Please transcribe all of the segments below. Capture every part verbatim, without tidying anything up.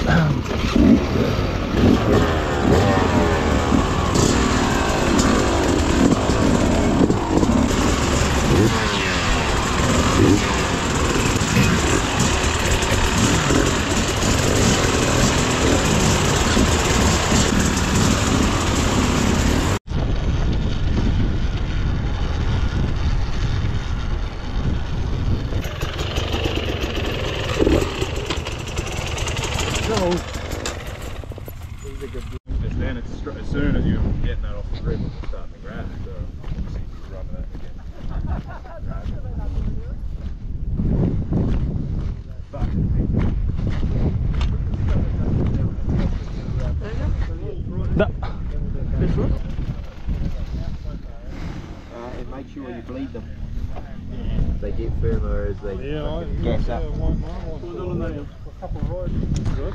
Then it's as soon as you're getting that off the grip, it's starting to grab. So let's see if you can run that again. No. Uh, and make sure you bleed them. They get firmer as they Yeah, gas up. One, one, one. A couple of rides. Good.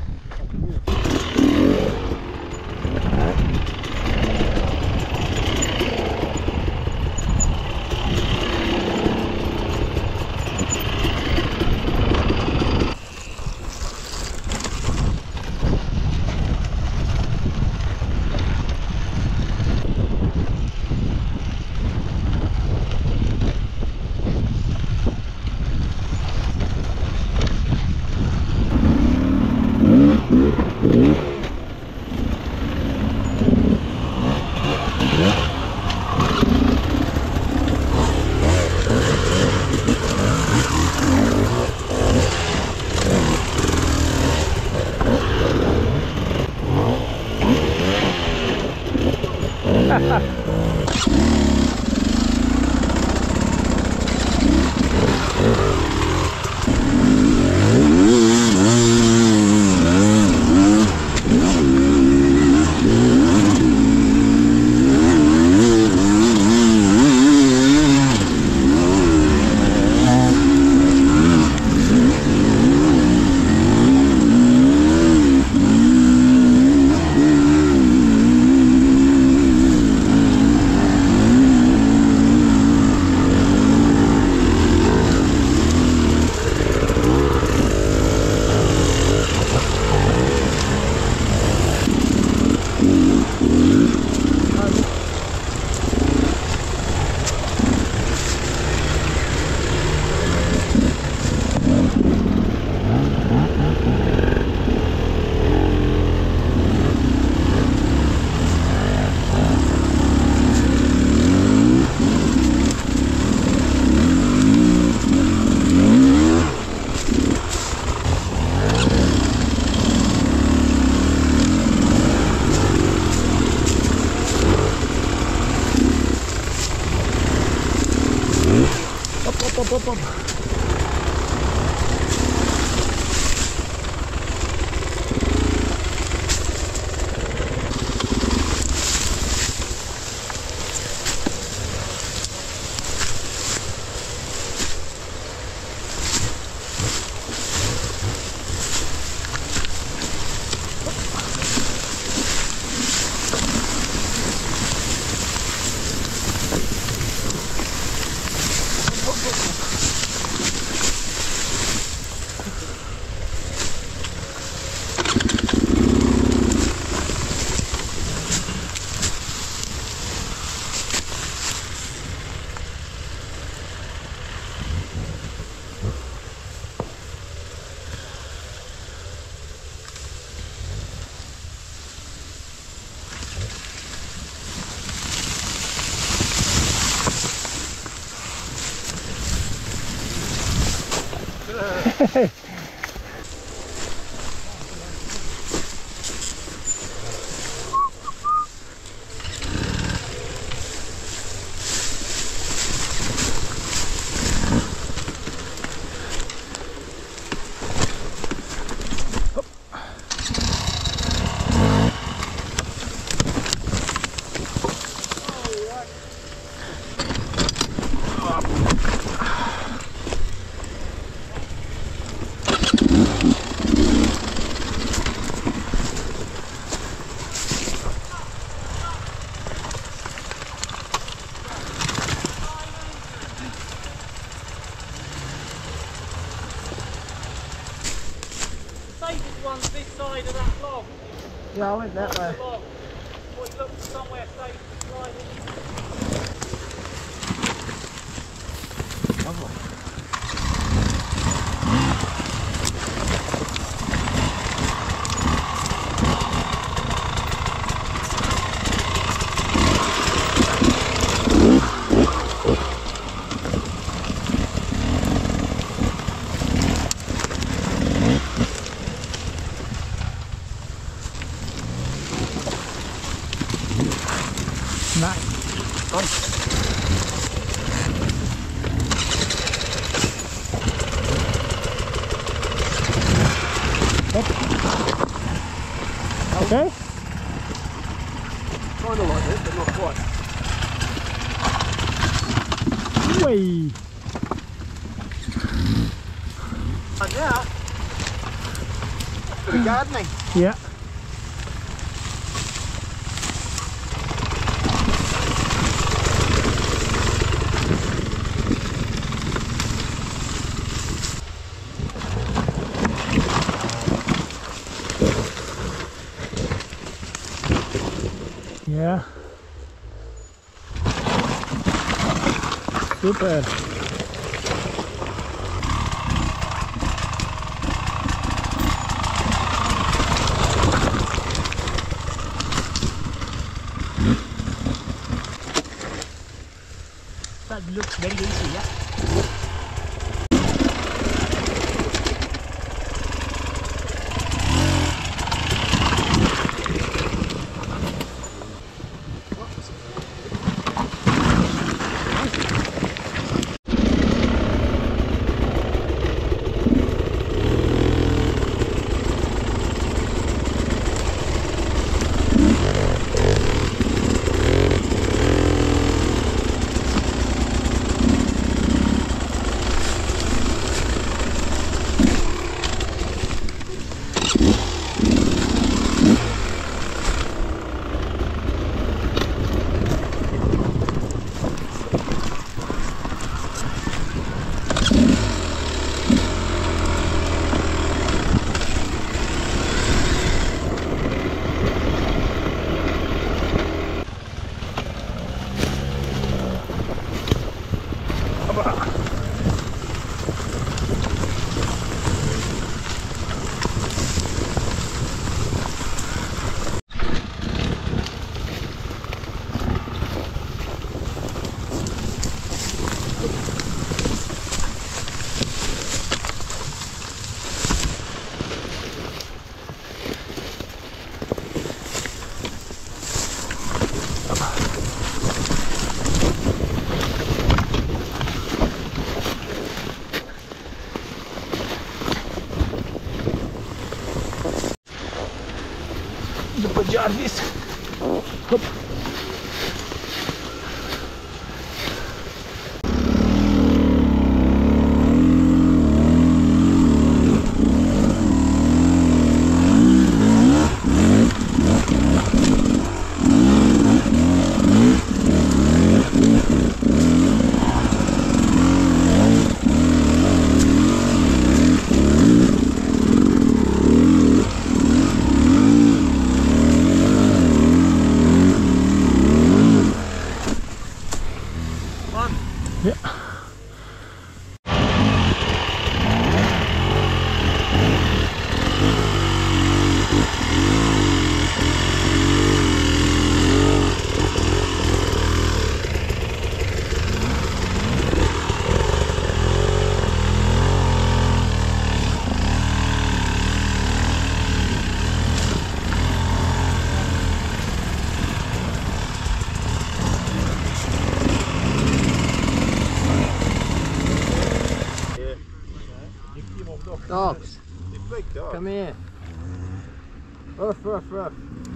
Up, up, up. this side of that log. Yeah, I went that way. Log. Well, you look for somewhere safe to slide in. Lovely. Okay. Kind of like this, but not quite. Way. And now, for the gardening. Yeah. Yeah. Super. That looks very easy, yeah. The Jarvis. Hop. Yeah. Dogs, come here. Ruff, ruff, ruff.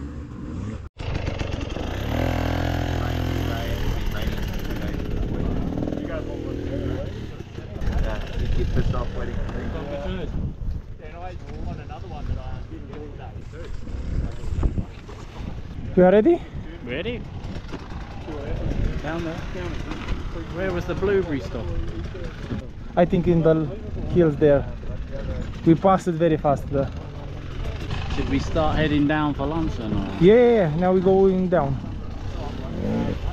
Yeah, you get pissed off waiting for me. Then I won another one that I didn't get today too. You are ready? Ready? Down there. Where was the blueberry stop? I think in the hills there. We passed it very fast there. Should we start heading down for lunch then? Or? Yeah, yeah, yeah. Now we're going down.